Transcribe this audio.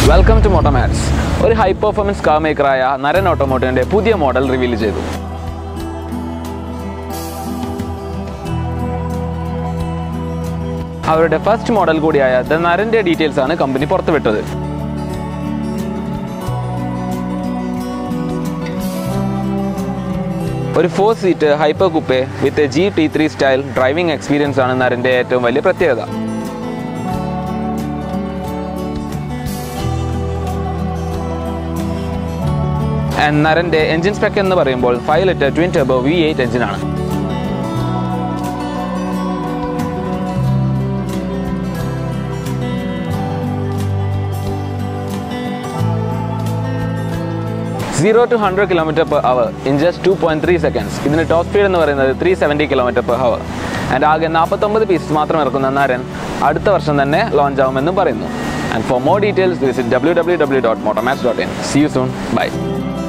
Welcome to Automotive. ഒരു high performance car മേക്കറായ നരൻ ഓട്ടോമോട്ടീവിന്റെ പുതിയ മോഡൽ റിവീൽ ചെയ്തു. അവരുടെ ഫസ്റ്റ് മോഡൽ കൂടിയായ ദ നരന്റെ ഡീറ്റെയിൽസ് ആണ് കമ്പനി പുറത്തുവിട്ടത്. ഒരു four seat hyper coupe with GT3 style driving experience ആണ് നരന്റെ ഏറ്റവും വലിയ പ്രത്യേകത. നരന്റെ എഞ്ചിൻ സ്പെക് എന്ന് പറയുമ്പോൾ 5 ലിറ്റർ ട്വിൻ ടർബോ V8 എഞ്ചിനാണ്. Zero to 100 km/h in just 2.3 seconds. ഇതിന് ടോപ്പ് സ്പീഡ് എന്ന് പറയുന്നത് 370 km/h. ആൻഡ് ആകെ 49 പീസസ് മാത്രം ഇറക്കുന്ന നരൻ അടുത്ത വർഷം തന്നെ ലോഞ്ച് ആവുമെന്നും പറയുന്നു. And for more details, visit www.motomax.in. See you soon. Bye.